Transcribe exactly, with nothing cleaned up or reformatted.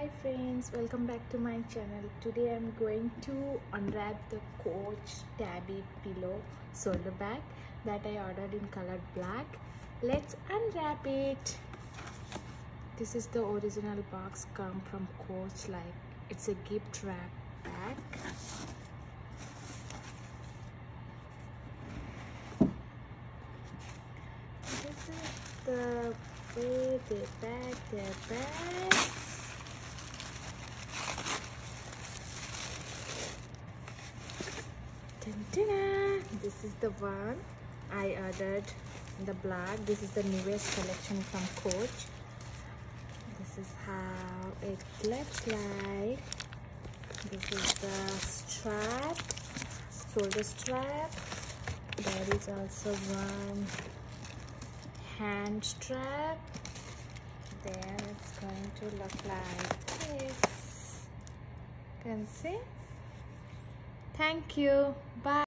Hi friends, welcome back to my channel. Today I'm going to unwrap the Coach Tabby pillow shoulder bag that I ordered in color black. Let's unwrap it. This is the original box, come from Coach, like it's a gift wrap bag. This is the way they bag their bag. Dun-dun-dun. This is the one I ordered in the black. This is the newest collection from Coach. This is how it looks like. This is the strap, shoulder strap. There is also one hand strap. Then it's going to look like this. You can see. Thank you. Bye.